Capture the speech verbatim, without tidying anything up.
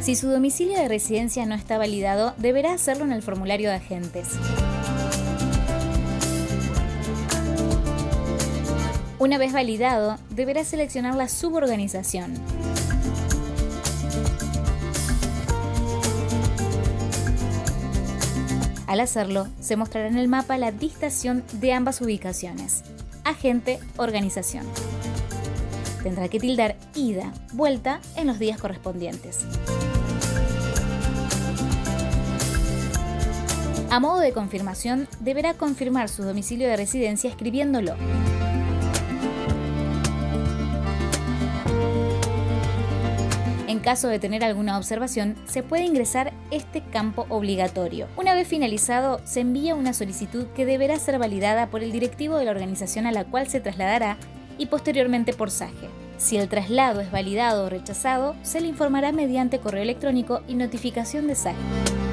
Si su domicilio de residencia no está validado, deberá hacerlo en el formulario de agentes. Una vez validado, deberá seleccionar la suborganización. Al hacerlo, se mostrará en el mapa la distación de ambas ubicaciones, agente, organización. Tendrá que tildar ida, vuelta en los días correspondientes. A modo de confirmación, deberá confirmar su domicilio de residencia escribiéndolo. En caso de tener alguna observación, se puede ingresar este campo obligatorio. Una vez finalizado, se envía una solicitud que deberá ser validada por el directivo de la organización a la cual se trasladará y posteriormente por S A G E. Si el traslado es validado o rechazado, se le informará mediante correo electrónico y notificación de S A G E.